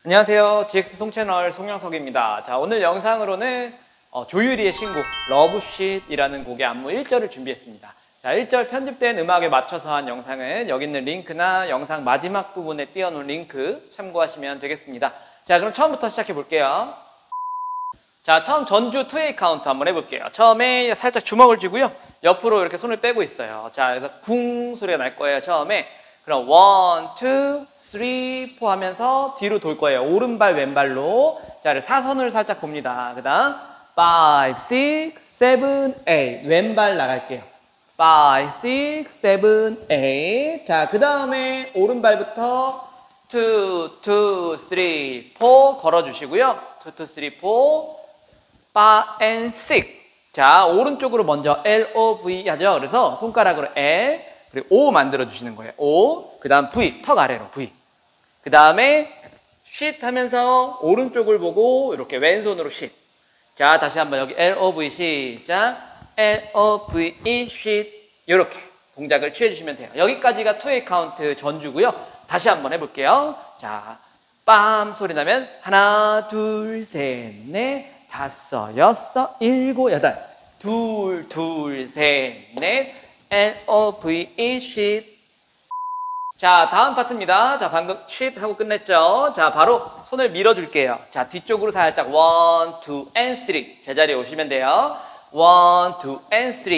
안녕하세요. GX 송채널 송영석입니다. 자, 오늘 영상으로는 조유리의 신곡 러브쉿이라는 곡의 안무 1절을 준비했습니다. 자, 1절 편집된 음악에 맞춰서 한 영상은 여기 있는 링크나 영상 마지막 부분에 띄워놓은 링크 참고하시면 되겠습니다. 자, 그럼 처음부터 시작해 볼게요. 자, 처음 전주 2A 카운트 한번 해볼게요. 처음에 살짝 주먹을 쥐고요. 옆으로 이렇게 손을 빼고 있어요. 자, 그래서 쿵 소리가 날 거예요. 처음에. 그럼 1, 2, 3, 4 하면서 뒤로 돌 거예요. 오른발, 왼발로. 자, 사선을 살짝 봅니다. 그 다음 5, 6, 7, 8. 왼발 나갈게요. 5, 6, 7, 8. 자, 그 다음에 오른발부터 2, 2, 3, 4 걸어주시고요. 2, 2, 3, 4, 5 and 6. 자, 오른쪽으로 먼저 L-O-V 하죠. 그래서 손가락으로 L, 그리고 O 만들어주시는 거예요. O, 그 다음 V, 턱 아래로 V. 그 다음에 쉿 하면서 오른쪽을 보고 이렇게 왼손으로 쉿. 자, 다시 한번 여기 L-O-V 시작. L-O-V-E 쉿. 이렇게 동작을 취해주시면 돼요. 여기까지가 2A 카운트 전주고요. 다시 한번 해볼게요. 자, 빰 소리 나면 하나, 둘, 셋, 넷, 다섯, 여섯, 일곱, 여덟. 둘, 둘, 셋, 넷. L-O-V-E 쉿. 자, 다음 파트입니다. 자, 방금 쉿 하고 끝냈죠? 자, 바로 손을 밀어줄게요. 자, 뒤쪽으로 살짝 1, 2, and 3. 제자리에 오시면 돼요. 1, 2, and 3.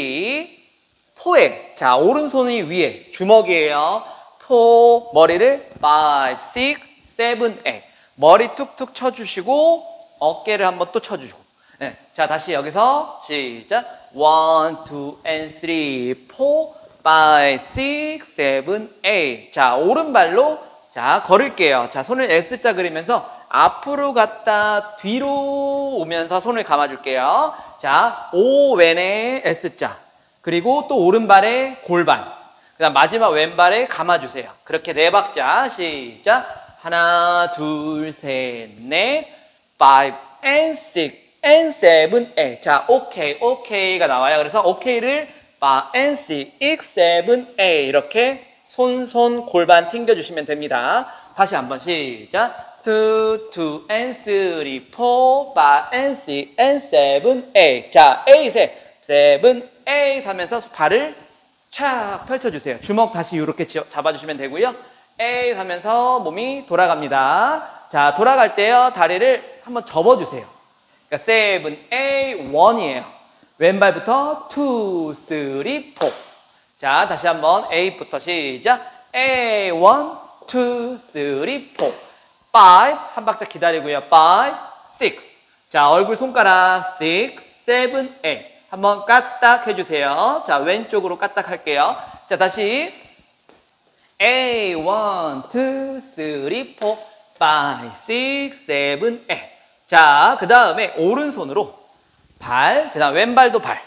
4에, 자, 오른손이 위에 주먹이에요. 4, 머리를 5, 6, 7, 8. 머리 툭툭 쳐주시고 어깨를 한번 또 쳐주시고. 네. 자, 다시 여기서 시작. 1, 2, and 3, 4, 5, 6, 7, 8. 자, 오른발로 자 걸을게요. 자, 손을 S자 그리면서 앞으로 갔다 뒤로 오면서 손을 감아줄게요. 자, O 왼에 S자. 그리고 또 오른발에 골반. 그 다음 마지막 왼발에 감아주세요. 그렇게 네 박자. 시작. 하나, 둘, 셋, 넷, 5 and 6 and 7, 8. 자, 오케이, 오케이가 나와요. 그래서 오케이를 5 and 6, 7, 8 이렇게 손 골반 튕겨주시면 됩니다. 다시 한번 시작. 2, 2 and 3, 4, 5 and 6 and 7, 8. 자, 8에 7, 8 하면서 발을 착 펼쳐주세요. 주먹 다시 이렇게 잡아주시면 되고요. 8 하면서 몸이 돌아갑니다. 자, 돌아갈 때요. 다리를 한번 접어주세요. 그러니까 7, 8, 1이에요. 왼발부터 2, 3, 4. 자, 다시 한번 8부터 시작. 8, 1, 2, 3, 4. 5, 한 박자 기다리고요. 5, 6. 자, 얼굴 손가락 6, 7, 8. 한번 까딱 해주세요. 자, 왼쪽으로 까딱 할게요. 자, 다시 8, 1, 2, 3, 4, 5, 6, 7, 8. 자, 그 다음에 오른손으로 발, 그 다음 왼발도 발.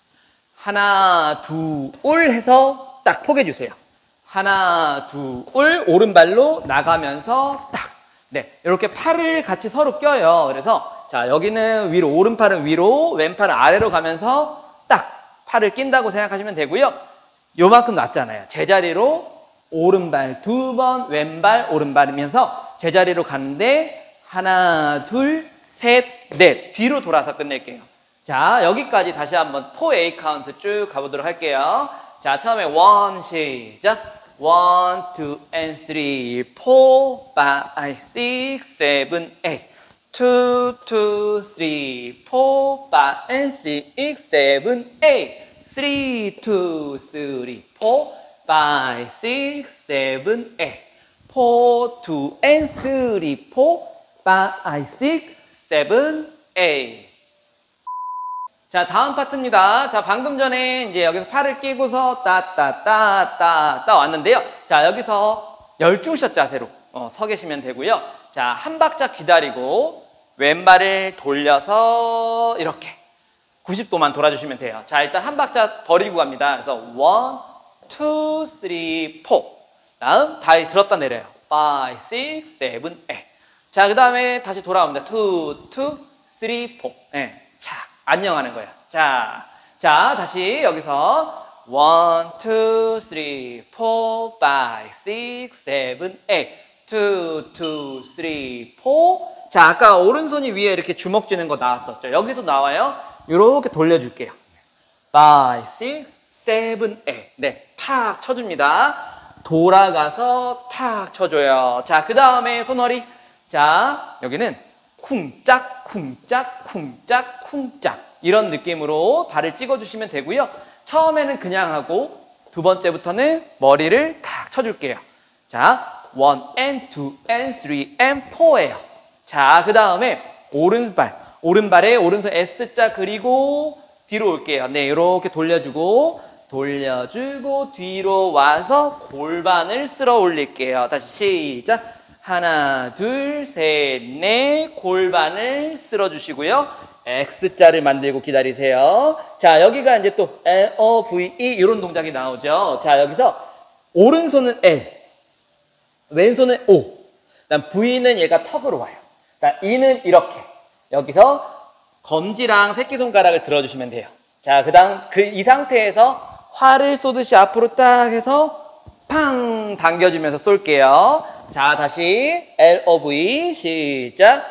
하나, 둘 해서 딱 포개주세요. 하나, 둘, 오른발로 나가면서 딱. 네, 이렇게 팔을 같이 서로 껴요. 그래서 자, 여기는 위로, 오른팔은 위로, 왼팔은 아래로 가면서 딱 팔을 낀다고 생각하시면 되고요. 요만큼 났잖아요. 제자리로 오른발 두 번, 왼발, 오른발이면서 제자리로 가는데 하나, 둘, 셋, 넷. 뒤로 돌아서 끝낼게요. 자, 여기까지 다시 한번 4A 카운트 쭉 가보도록 할게요. 자, 처음에 1 시작. 1, 2, and 3, 4, 5, 6, 7, 8. 2, 2, 3, 4, 5, and 6, 7, 8. 3, 2, 3, 4, 5, 6, 7, 8. 4, 2, and 3, 4, 5, 6, 7, 8. 자, 다음 파트입니다. 자, 방금 전에 이제 여기서 팔을 끼고서 따 왔는데요. 자, 여기서 열중샷 자세로 서 계시면 되고요. 자, 한 박자 기다리고 왼발을 돌려서 이렇게 90도만 돌아주시면 돼요. 자, 일단 한 박자 버리고 갑니다. 그래서 1, 2, 3, 4. 다음 다리 들었다 내려요. 5, 6, 7, 8. 자, 그 다음에 다시 돌아옵니다. 2, 2, 3, 4. 네, 착 안녕하는 거예요. 자, 다시 여기서 1, 2, 3, 4, 5, 6, 7, 8. 2, 2, 3, 4. 자, 아까 오른손이 위에 이렇게 주먹 쥐는 거 나왔었죠. 여기서 나와요. 이렇게 돌려줄게요. 5, 6, 7, 8. 네, 탁 쳐줍니다. 돌아가서 탁 쳐줘요. 자, 그 다음에 손허리. 자, 여기는 쿵짝, 쿵짝, 쿵짝, 쿵짝. 이런 느낌으로 발을 찍어주시면 되고요. 처음에는 그냥 하고 두 번째부터는 머리를 탁 쳐줄게요. 자, 1 and 2 and 3 and 4예요. 자, 그 다음에 오른발에 오른손 S자 그리고 뒤로 올게요. 네, 이렇게 돌려주고 뒤로 와서 골반을 쓸어 올릴게요. 다시 시작. 하나, 둘, 셋, 넷. 골반을 쓸어 주시고요. X자를 만들고 기다리세요. 자, 여기가 이제 또 L, O, V, E 이런 동작이 나오죠. 자, 여기서 오른손은 L, 왼손은 O, 그다음 V는 얘가 턱으로 와요. 그러니까 E는 이렇게. 여기서 검지랑 새끼손가락을 들어주시면 돼요. 자, 그다음 이 상태에서 활을 쏘듯이 앞으로 딱 해서 팡 당겨주면서 쏠게요. 자, 다시 LOV 시작.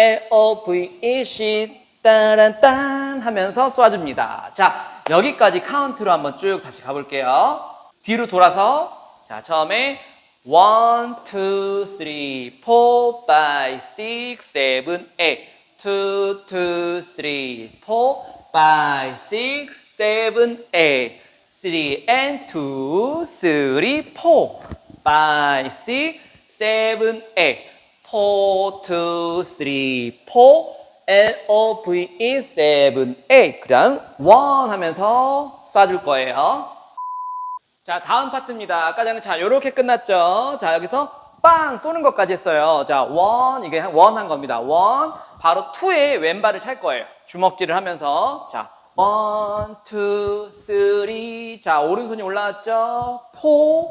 LOVE 시 따란딴 하면서 쏴줍니다. 자, 여기까지 카운트로 한번 쭉 다시 가볼게요. 뒤로 돌아서 자, 처음에 1, 2, 3, 4, 5, 6, 7, 8 2, 2, 3, 4, 5, 6, 7, 8 3 and 2, 3, 4 5, 6, 7, 8 4, 2, 3, 4 LOVE 7, 8 그 다음 1 하면서 쏴줄 거예요. 자, 다음 파트입니다. 아까 전에 자, 요렇게 끝났죠. 자, 여기서 빵 쏘는 것까지 했어요. 자, 1 이게 1 한 겁니다. 1 바로 2에 왼발을 찰 거예요. 주먹질을 하면서 자, 1, 2, 3 자, 오른손이 올라왔죠. 4,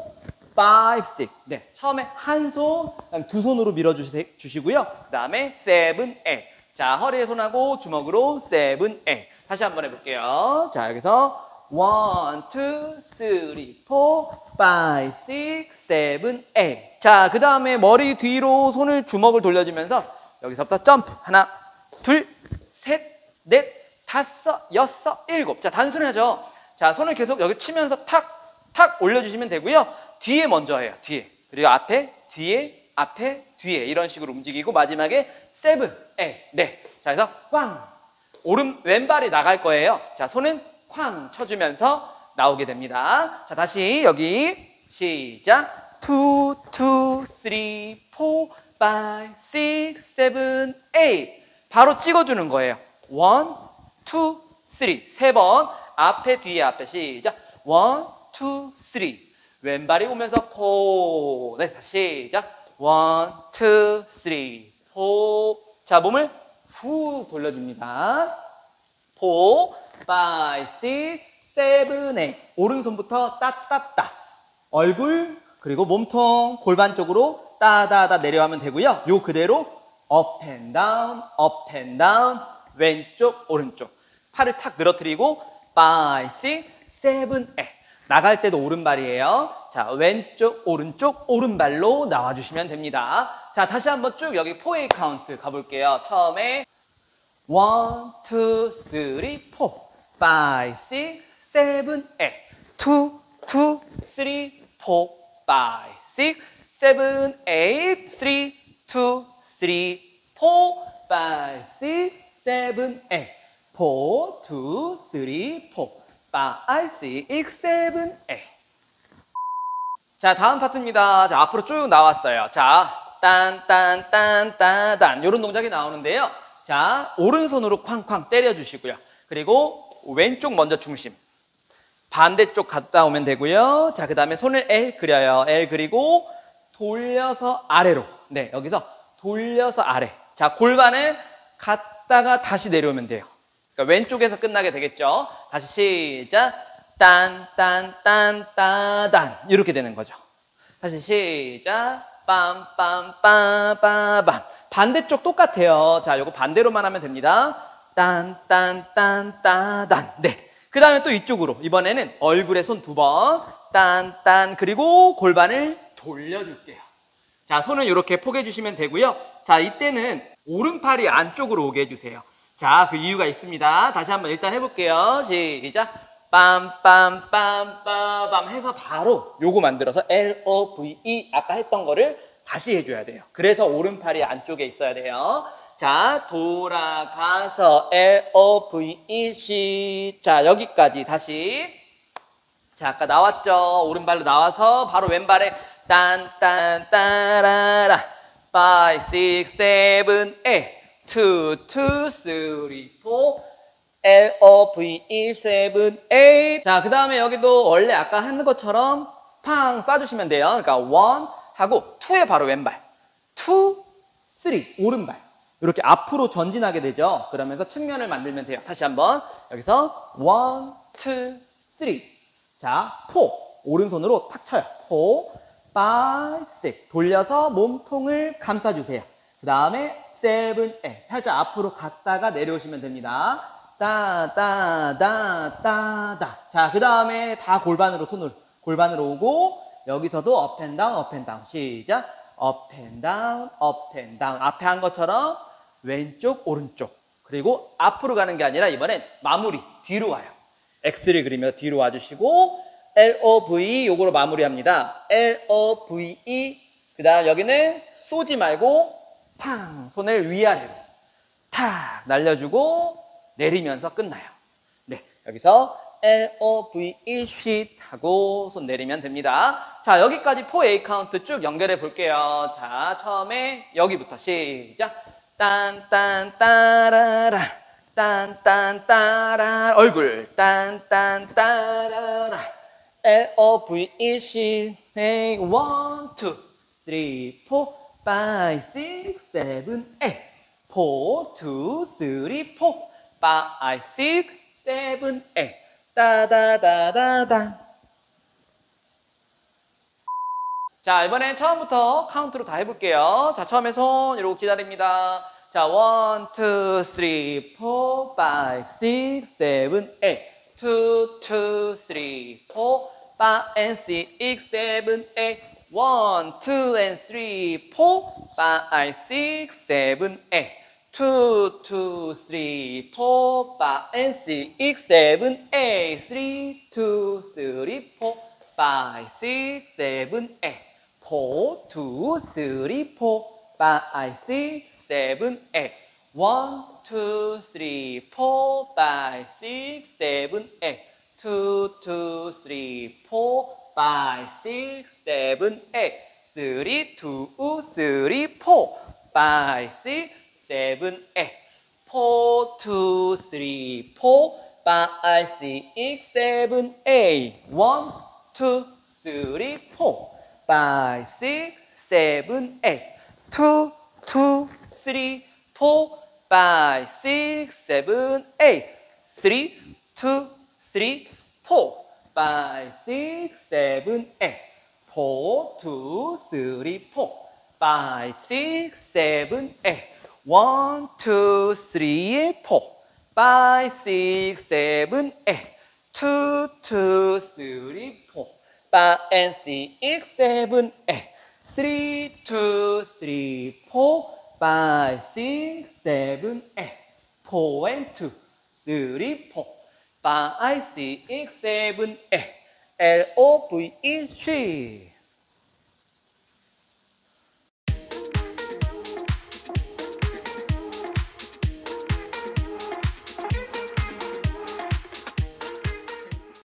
5, 6 네, 처음에 한 손, 두 손으로 밀어주시고요. 그 다음에 7, 8 자, 허리에 손하고 주먹으로 7, 8 다시 한번 해볼게요. 자, 여기서 1, 2, 3, 4, 5, 6, 7, 8 자, 그 다음에 머리 뒤로 손을 주먹을 돌려주면서 여기서부터 점프 하나, 둘, 셋, 넷, 다섯, 여섯, 일곱 자, 단순하죠. 자, 손을 계속 여기 치면서 탁, 탁 올려주시면 되고요. 뒤에 먼저 해요. 뒤에. 그리고 앞에, 뒤에, 앞에, 뒤에 이런 식으로 움직이고 마지막에 7, 8 네. 자, 그래서 꽝 왼발이 나갈 거예요. 자, 손은 쾅 쳐주면서 나오게 됩니다. 자, 다시 여기 시작. 2, 2, 3, 4, 5, 6, 7, 8 바로 찍어주는 거예요. 1, 2, 3 세 번 앞에 뒤에 앞에 시작. 1, 2, 3 왼발이 오면서 4 네, 다시 시작. 1, 2, 3, 4 자, 몸을 후 돌려줍니다. 4, 5, 6, 7, 8 오른손부터 따따따 얼굴 그리고 몸통 골반 쪽으로 따다다 내려가면 되고요. 요 그대로 업 앤 다운 왼쪽 오른쪽 팔을 탁 늘어뜨리고 5, 6, 7, 8 나갈 때도 오른발이에요. 자, 왼쪽 오른쪽 오른발로 나와주시면 됩니다. 자, 다시 한번 쭉 여기 4A 카운트 가볼게요. 처음에 1, 2, 3, 4 5, 6, 7, 8 2, 2, 3, 4 5, 6, 7, 8 3, 2, 3, 4 5, 6, 7, 8 4, 2, 3, 4 5, 6, 7, 8 자, 다음 파트입니다. 자, 앞으로 쭉 나왔어요. 자, 딴 이런 동작이 나오는데요. 자, 오른손으로 쾅쾅 때려주시고요. 그리고 왼쪽 먼저 중심. 반대쪽 갔다 오면 되고요. 자, 그 다음에 손을 L 그려요. L 그리고 돌려서 아래로. 네, 여기서 돌려서 아래. 자, 골반을 갔다가 다시 내려오면 돼요. 그러니까 왼쪽에서 끝나게 되겠죠. 다시 시작. 딴 이렇게 되는 거죠. 다시 시작. 빰빰빰빰빰 반대쪽 똑같아요. 자, 요거 반대로만 하면 됩니다. 딴 네. 그 다음에 또 이쪽으로 이번에는 얼굴에 손 2번 딴 그리고 골반을 돌려줄게요. 자, 손을 이렇게 포개 주시면 되고요. 자, 이때는 오른팔이 안쪽으로 오게 해주세요. 자, 그 이유가 있습니다. 다시 한번 일단 해볼게요. 시작. 빰빰빰빰빰 해서 바로 요거 만들어서 LOVE 아까 했던 거를 다시 해줘야 돼요. 그래서 오른팔이 안쪽에 있어야 돼요. 자, 돌아가서 LOVE 시작. 여기까지 다시. 자, 아까 나왔죠? 오른발로 나와서 바로 왼발에 딴딴따라라 5, 6, 7, 8 2, 2, 3, 4 LOVE 7, 8 자, 그 다음에 여기도 원래 아까 하는 것처럼 팡 쏴주시면 돼요. 그러니까 1 하고 2에 바로 왼발 2, 3 오른발 이렇게 앞으로 전진하게 되죠. 그러면서 측면을 만들면 돼요. 다시 한번 여기서 1, 2, 3 자, 4 오른손으로 탁 쳐요. 4, 5, 6 돌려서 몸통을 감싸주세요. 그 다음에 7, 8 살짝 앞으로 갔다가 내려오시면 됩니다. 따따따따따 자, 그 다음에 다 골반으로 골반으로 오고 여기서도 업앤다운 업앤다운 시작 업앤다운 업앤다운 앞에 한 것처럼 왼쪽 오른쪽 그리고 앞으로 가는 게 아니라 이번엔 마무리 뒤로 와요. X를 그리며 뒤로 와주시고 LOV 요거로 마무리합니다. LOVE 그 다음 여기는 쏘지 말고 팡 손을 위아래로 탁 날려주고 내리면서 끝나요. 네, 여기서 LOVE 쉿 하고 손 내리면 됩니다. 자, 여기까지 4A 카운트 쭉 연결해 볼게요. 자, 처음에 여기부터 시작 딴딴따라라 딴딴따라 얼굴 딴딴따라라 LOVE 쉿 1, 2, 3, 4, 5, 6, 7, 8 4, 2, 3, 4 5, 6, 7, 8 따다다다다 자, 이번엔 처음부터 카운트로 다 해볼게요. 자, 처음에 손 이러고 기다립니다. 자, 1, 2, 3, 4, 5, 6, 7, 8 2, 2, 3, 4, 5 and 6, 7, 8 1, 2 and 3, 4, 5, 6, 7, 8 2, 2, 3, 4, 5 and 6, 7, 8 3, 2, 3, 4, 5, 6, 7, 8 4, 2, 3, 4, 5, 6, 7, 8 1, 2, 3, 4, 5, 6, 7, 8 2, 2, 3, 4, 5, 6, 7, 8 3, 2, 3, 4, 5, 6, 7, 8 4, 2, 3, 4, 5, 6, 7, 8 1, 2, 3, 4, 5, 6, 7, 8 2, 2, 3, 4, 5, 6, 7, 8 3, 2, 3, 4, 5, 6, 7, 8 4, 2, 3, 4, 5, 6, 7, 8 1, 2, 3, 4, 5, 6, 7, 8 2, 2, 3, 4, 5 and 6, 7, 8 3, 2, 3, 4, 5, 6, 7, 8 4 and 2, 3, 4, 5, 6, 7, 8 LOVE 3